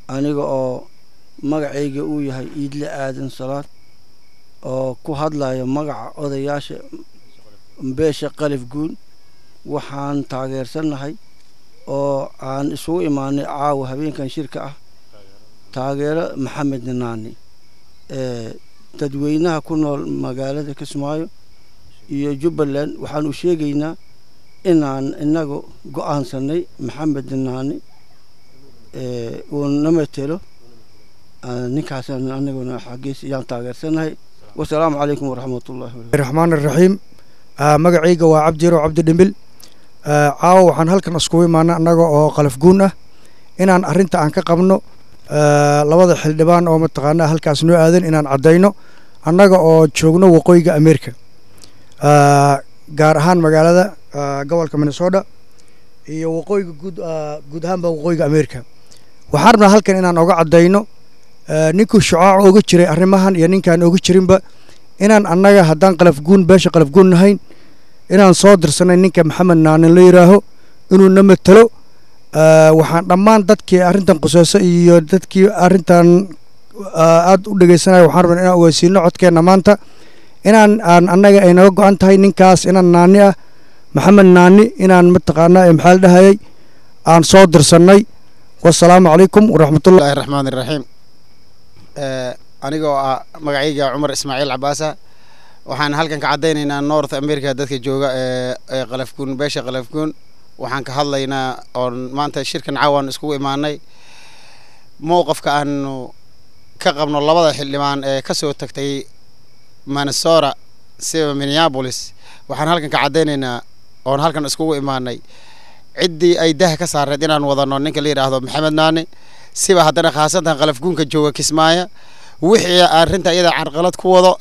aniga oo magacayga uu yahay Iidle Aadan Salaad oo ku hadlayo magaca odayaasha beesha Qalif Guun waxaan taageersanahay oo aan isugu imaanay caawa habeenkan shirka ah taageero Maxamed Naani dadweynaha ku nool magaalada Kismaayo iyo Jubbaland waxaan u sheegaynaa inaan inagu go'aansanay Maxamed Naani oo namatelo ninkaas anaguna xaqiis yaan taageersanahay والسلام عليكم ورحمة الله الرحمن الرحيم magacayga waa Cabdi Cabdi Dhimbil caawa waxaan halkan isku imaanay anaga oo Qalif Guun ah inaan arinta aan ka qabno labada xildhibaan oo mataqaana halkaas noo aadan inaan cadeyno anaga oo joogno waqooyiga Ameerika gaar ahaan magaalada gobolka Minnesota iyo waqooyiga guud ahaan waqooyiga Ameerika waxaan rabnaa halkan inaan uga cadeyno ninku shucaac uga jiray arrimahan iyo ninkaan uga jirinba inaan annaga haddaan Qalif Guun beesha Qalif Guun nahayn inaan soo dirsanay ninka Maxamed Naani la yiraaho inuu na matalo waxaan dhammaan dadkii arrintan qosayso iyo dadkii arrintan aad u dhageysanay waxaan rabnaa inaan weysiino codkeena maanta inaan annaga ay naga go'an tahay ninkaas inaan Naani ah Maxamed Naani inaan mataqaana maxal dhahayay aan soo dirsanay wassalaamu calaykum waraxmatullaahi raxmaanir raxiim anigoo magacayga Cumar Ismaaciil Cabaasa waxaan halkan ka cadeynaynaa North America dadka jooga ee Qalif Guun beesha Qalif Guun waxaan ka hadlaynaa oo maanta shirkan caawan isku imaanay mowqafka aanu ka qabno labada xildhibaan ee ka soo tagtay Minnesota sida Minneapolis waxaan halkan ka cadeynaynaa oo halkan isku imaanay ciddii ay dah ka saareen inaan wadano ninka la yiraahdo Maxamed Naani siba haddana khaasatan Qalif Guunka jooga Kismaayo wixii arrinta iyada carqalad ku wado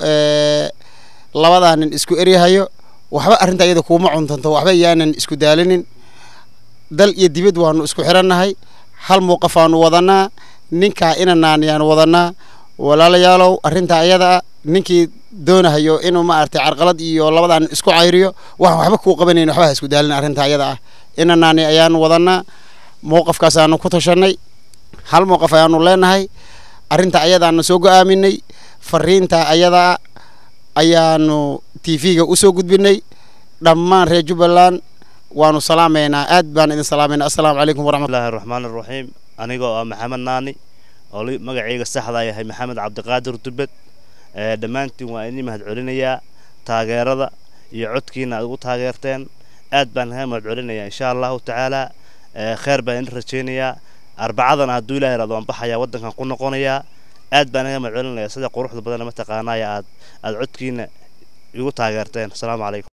labadan isku eriyahayo waxba arrinta iyada kuma cuntanto waxba yaanan isku daalinin dal iyo dibad waanu isku xiranahay hal muuqaf aanu wadanaa ninka inaan yaan wadanaa walaalayaalow arrinta iyada ninkii doonahayo inuu ma artay carqalad iyo labadan isku cayriyo waxba ku qabanayno waxba isku daalin arrinta iyada inaan ayaan wadanaa muuqafkaas aanu ku tashanay hal muuqaf ayaanu leenahay arrinta ayadaana soo go'aaminay fariinta ayada ayaanu TV-ga u soo gudbinay dhammaan reer Jubbaland waanu salaameynaa aad baan idin salaameynaa assalaamu calaykum waraxmatullaahi raxmaanir raxiim anigoo Maxamed Naani oo magacayga saxda yahay Maxamed Cabdiqaadir Dubbed dhammaantiin waa idin mahad celinayaa taageerada iyo codkiina aad ugu taageerteen aad baan mahad celinayaa insha Allah taala خير بين رجينيا أربعة هدول إلى رضوان بحياة ودنا كنا قنيا أد بنا مجعلنا يا صدق روح بدنا متقانا يا أد عدكين يقول تاجرتين السلام عليكم.